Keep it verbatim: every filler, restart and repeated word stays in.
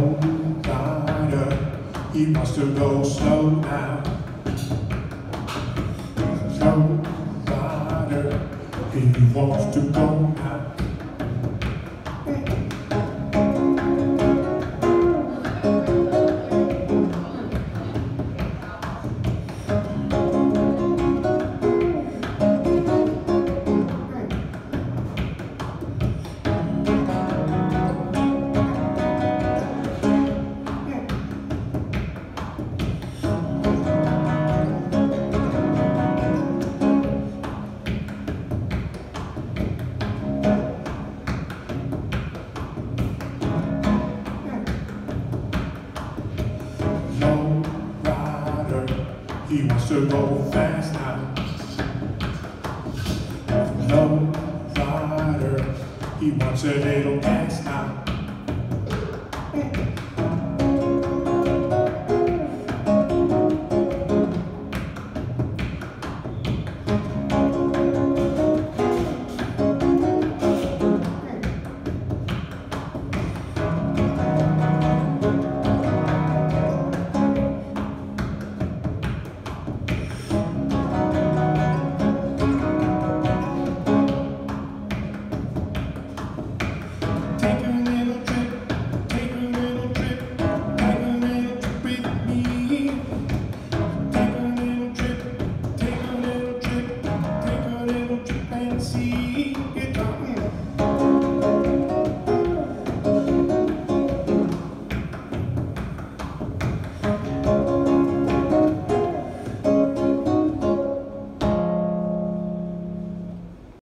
low rider, he wants to go slow now. Slow rider, he wants to go now. He wants to go fast now. Low rider, he wants a little gas now.